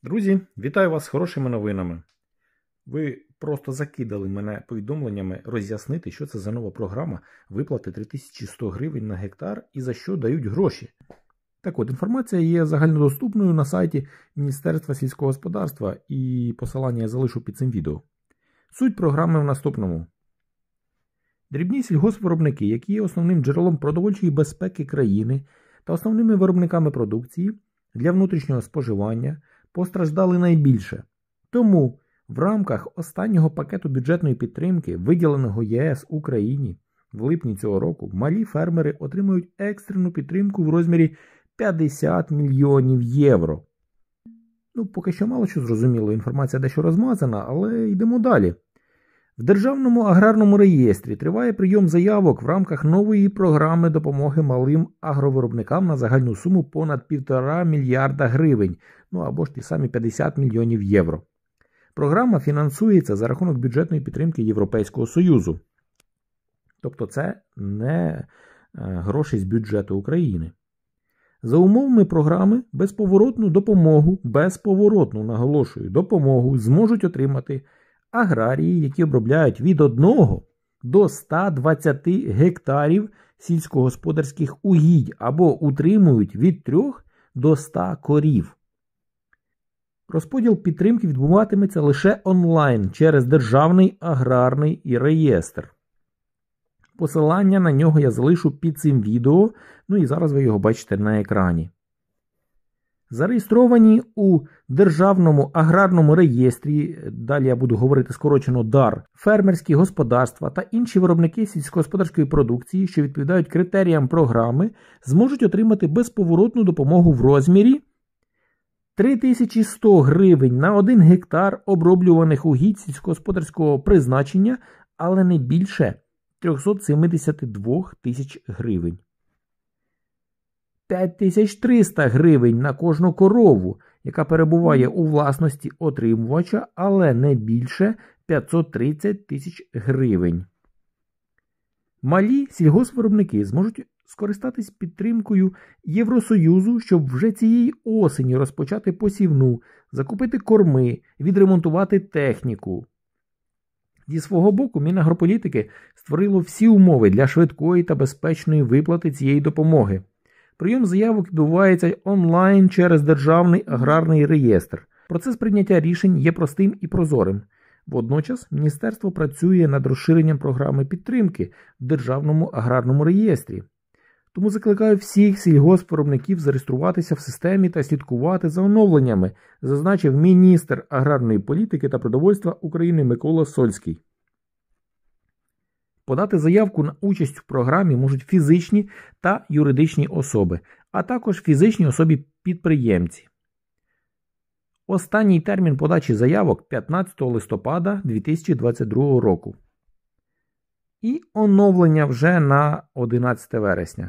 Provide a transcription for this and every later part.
Друзі, вітаю вас з хорошими новинами. Ви просто закидали мене повідомленнями роз'яснити, що це за нова програма виплати 3100 гривень на гектар і за що дають гроші. Так от, інформація є загальнодоступною на сайті Міністерства сільського господарства і посилання я залишу під цим відео. Суть програми в наступному. Дрібні сільгоспвиробники, які є основним джерелом продовольчої безпеки країни та основними виробниками продукції для внутрішнього споживання, постраждали найбільше. Тому в рамках останнього пакету бюджетної підтримки, виділеного ЄС Україні в липні цього року, малі фермери отримують екстрену підтримку в розмірі 50 мільйонів євро. Поки що мало що зрозуміло, інформація дещо розмазана, але йдемо далі. В Державному аграрному реєстрі триває прийом заявок в рамках нової програми допомоги малим агровиробникам на загальну суму понад 1,5 мільярда гривень, або ж ті самі 50 мільйонів євро. Програма фінансується за рахунок бюджетної підтримки Європейського Союзу. Тобто це не гроші з бюджету України. За умовами програми безповоротну допомогу зможуть отримати аграрії, які обробляють від 1 до 120 гектарів сільськогосподарських угідь або утримують від 3 до 100 корів. Розподіл підтримки відбуватиметься лише онлайн через Державний аграрний реєстр. Посилання на нього я залишу під цим відео, і зараз ви його бачите на екрані. Зареєстровані у Державному аграрному реєстрі, далі я буду говорити скорочено ДАР, фермерські господарства та інші виробники сільськогосподарської продукції, що відповідають критеріям програми, зможуть отримати безповоротну допомогу в розмірі 3100 гривень на 1 гектар оброблюваних угідь сільськогосподарського призначення, але не більше 372 тисяч гривень. 5300 гривень на кожну корову, яка перебуває у власності отримувача, але не більше 530 тисяч гривень. Малі сільгоспвиробники зможуть скористатись підтримкою Євросоюзу, щоб вже цієї осені розпочати посівну, закупити корми, відремонтувати техніку. Зі свого боку, Мінагрополітики створило всі умови для швидкої та безпечної виплати цієї допомоги. Прийом заявок відбувається онлайн через Державний аграрний реєстр. Процес прийняття рішень є простим і прозорим. Водночас, Міністерство працює над розширенням програми підтримки в Державному аграрному реєстрі. Тому закликаю всіх сільгоспвиробників зареєструватися в системі та слідкувати за оновленнями, зазначив міністр аграрної політики та продовольства України Микола Сольський. Подати заявку на участь в програмі можуть фізичні та юридичні особи, а також фізичні особи-підприємці. Останній термін подачі заявок – 15 листопада 2022 року. І оновлення вже на 11 вересня.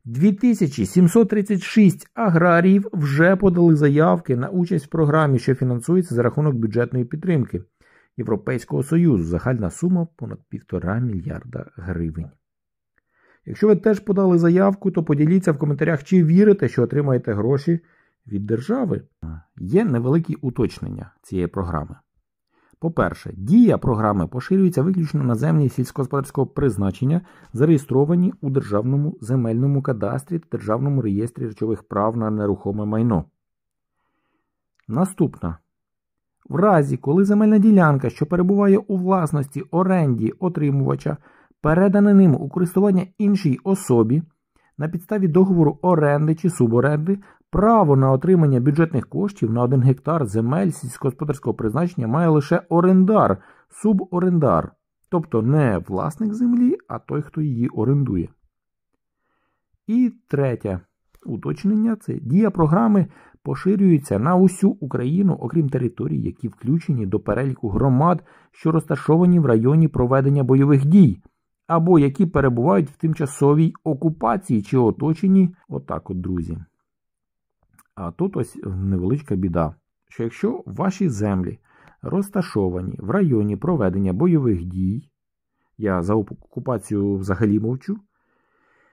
2736 аграріїв вже подали заявки на участь в програмі, що фінансується за рахунок бюджетної підтримки Європейського Союзу. Загальна сума понад 1,5 мільярда гривень. Якщо ви теж подали заявку, то поділіться в коментарях, чи вірите, що отримаєте гроші від держави. Є невеликі уточнення цієї програми. По-перше, дія програми поширюється виключно на землі сільськогосподарського призначення, зареєстровані у Державному земельному кадастрі та Державному реєстрі речових прав на нерухоме майно. Наступна. В разі, коли земельна ділянка, що перебуває у власності оренді отримувача, передана ним у користування іншій особі, на підставі договору оренди чи суборенди, право на отримання бюджетних коштів на 1 гектар земель сільськогосподарського призначення має лише орендар, суборендар, тобто не власник землі, а той, хто її орендує. І третє уточнення – це дія програми поширюється на усю Україну, окрім територій, які включені до переліку громад, що розташовані в районі проведення бойових дій, або які перебувають в тимчасовій окупації чи оточенні, друзі. А тут ось невеличка біда, що якщо ваші землі розташовані в районі проведення бойових дій, я за окупацію взагалі мовчу,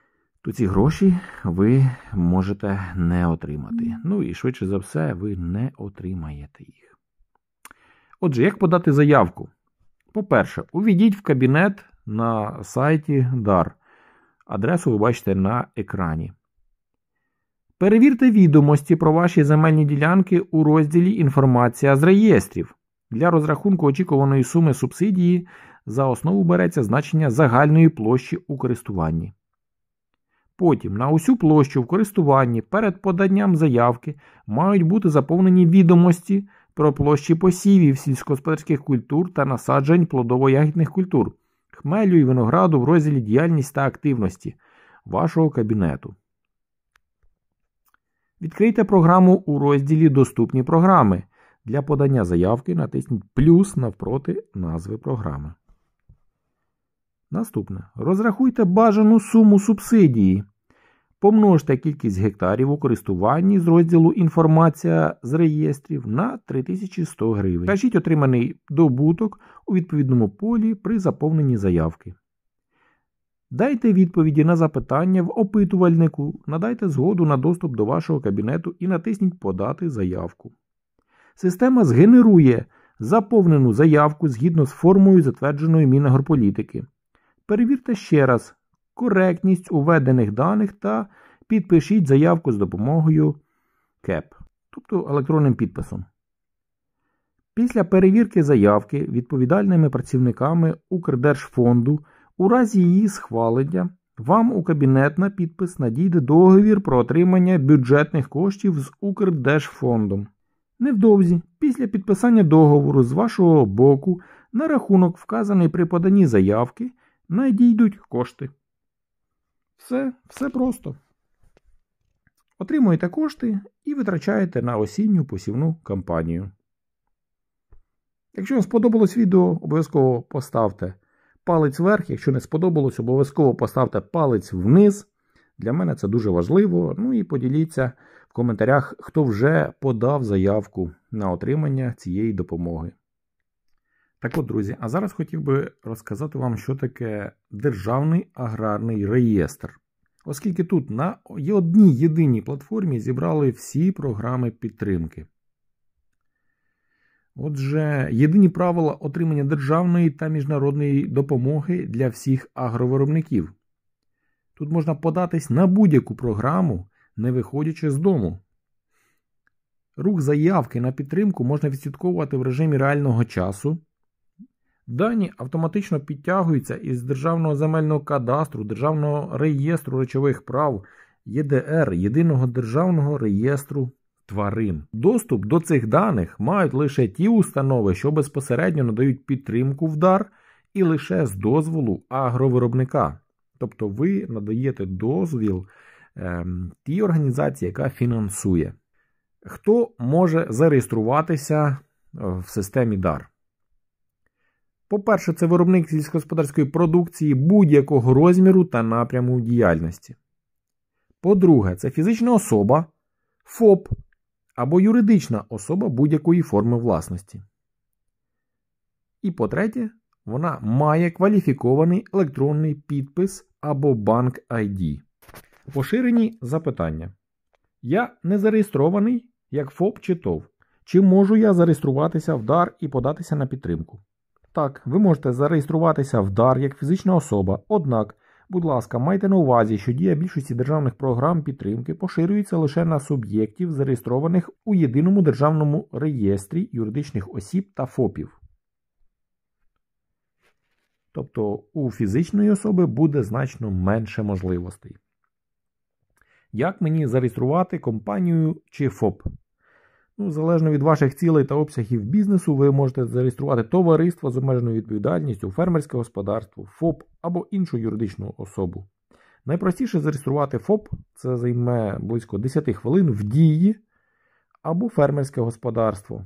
то ці гроші ви можете не отримати. Ну і швидше за все ви не отримаєте їх. Отже, як подати заявку? По-перше, увійдіть в кабінет на сайті ДАР. Адресу ви бачите на екрані. Перевірте відомості про ваші земельні ділянки у розділі «Інформація з реєстрів». Для розрахунку очікуваної суми субсидії за основу береться значення загальної площі у користуванні. Потім на усю площу в користуванні перед поданням заявки мають бути заповнені відомості про площі посівів сільськогосподарських культур та насаджень плодово-ягідних культур, хмелю і винограду в розділі «Діяльність та активності» вашого кабінету. Відкрийте програму у розділі «Доступні програми». Для подання заявки натисніть плюс навпроти назви програми. Наступне. Розрахуйте бажану суму субсидії. Помножте кількість гектарів у користуванні з розділу «Інформація з реєстрів» на 3100 гривень. Вкажіть отриманий добуток у відповідному полі при заповненні заявки. Дайте відповіді на запитання в опитувальнику, надайте згоду на доступ до вашого кабінету і натисніть «Подати заявку». Система згенерує заповнену заявку згідно з формою, затвердженої Мінагрополітики. Перевірте ще раз коректність введених даних та підпишіть заявку з допомогою КЕП, тобто електронним підписом. Після перевірки заявки відповідальними працівниками Укрдержфонду у разі її схвалення вам у кабінет на підпис надійде договір про отримання бюджетних коштів з Укрдержфондом. Невдовзі, після підписання договору з вашого боку, на рахунок, вказаний при поданні заявки, надійдуть кошти. Все просто. Отримуєте кошти і витрачаєте на осінню посівну кампанію. Якщо вам сподобалось відео, обов'язково поставте палець вверх. Якщо не сподобалось, обов'язково поставте палець вниз. Для мене це дуже важливо. Ну і поділіться в коментарях, хто вже подав заявку на отримання цієї допомоги. Так от, друзі, а зараз хотів би розказати вам, що таке Державний аграрний реєстр. Оскільки тут на одній єдиній платформі зібрали всі програми підтримки. Отже, єдині правила отримання державної та міжнародної допомоги для всіх агровиробників. Тут можна податись на будь-яку програму, не виходячи з дому. Рух заявки на підтримку можна відслідковувати в режимі реального часу. Дані автоматично підтягуються із Державного земельного кадастру, Державного реєстру речових прав, ЄДР, Єдиного державного реєстру тварин. Доступ до цих даних мають лише ті установи, що безпосередньо надають підтримку в дар і лише з дозволу агровиробника. Тобто ви надаєте дозвіл тій організації, яка фінансує. Хто може зареєструватися в системі дар? По-перше, це виробник сільськогосподарської продукції будь-якого розміру та напряму діяльності. По-друге, це фізична особа, ФОП або юридична особа будь-якої форми власності. І по-третє, вона має кваліфікований електронний підпис або банк ID. Поширені запитання. Я не зареєстрований як ФОП чи ТОВ. Чи можу я зареєструватися в дар і податися на підтримку? Так, ви можете зареєструватися в дар як фізична особа, однак, будь ласка, майте на увазі, що дія більшості державних програм підтримки поширюється лише на суб'єктів, зареєстрованих у Єдиному державному реєстрі юридичних осіб та ФОПів. Тобто у фізичної особи буде значно менше можливостей. Як мені зареєструвати компанію чи ФОП? Залежно від ваших цілей та обсягів бізнесу, ви можете зареєструвати товариство з обмеженою відповідальністю, фермерське господарство, ФОП або іншу юридичну особу. Найпростіше зареєструвати ФОП – це займе близько 10 хвилин в дії або фермерське господарство.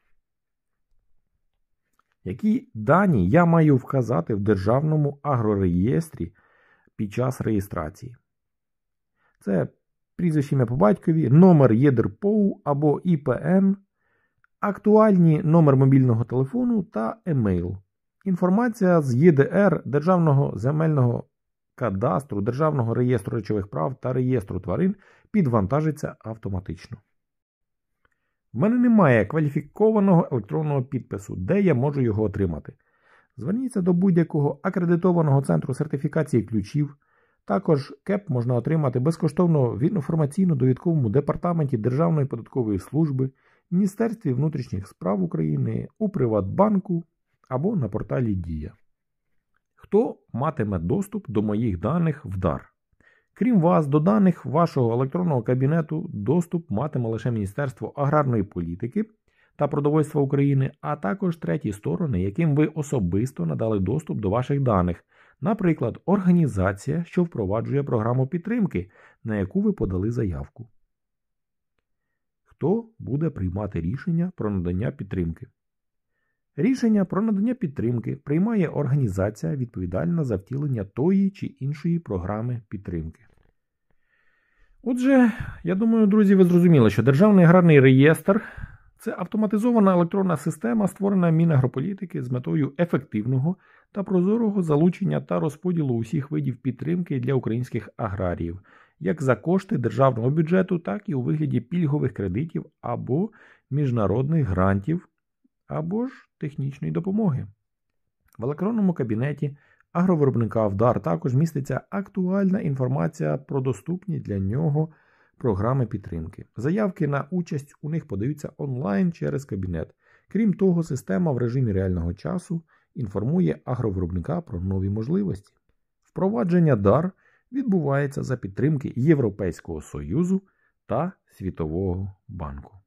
Які дані я маю вказати в Державному агрореєстрі під час реєстрації? Це прізвище, ім'я по батькові, номер ЄДРПОУ або ІПН, актуальний номер мобільного телефону та емейл. Інформація з ЄДР Державного земельного кадастру, Державного реєстру речових прав та реєстру тварин підвантажиться автоматично. В мене немає кваліфікованого електронного підпису, де я можу його отримати. Зверніться до будь-якого акредитованого центру сертифікації ключів. Також КЕП можна отримати безкоштовно в інформаційно-довідковому департаменті Державної податкової служби, Міністерстві внутрішніх справ України, у Приватбанку або на порталі Дія. Хто матиме доступ до моїх даних в ДАР? Крім вас, до даних вашого електронного кабінету доступ матиме лише Міністерство аграрної політики та продовольства України, а також треті сторони, яким ви особисто надали доступ до ваших даних, наприклад, організація, що впроваджує програму підтримки, на яку ви подали заявку. Хто буде приймати рішення про надання підтримки? Рішення про надання підтримки приймає організація, відповідальна за втілення тої чи іншої програми підтримки. Отже, я думаю, друзі, ви зрозуміли, що Державний аграрний реєстр – це автоматизована електронна система, створена Мінагрополітики з метою ефективного та прозорого залучення та розподілу усіх видів підтримки для українських аграріїв, як за кошти державного бюджету, так і у вигляді пільгових кредитів або міжнародних грантів, або ж технічної допомоги. В електронному кабінеті агровиробника в ДАР також міститься актуальна інформація про доступні для нього програми підтримки. Заявки на участь у них подаються онлайн через кабінет. Крім того, система в режимі реального часу інформує агровиробника про нові можливості. Впровадження ДАР відбувається за підтримки Європейського Союзу та Світового банку.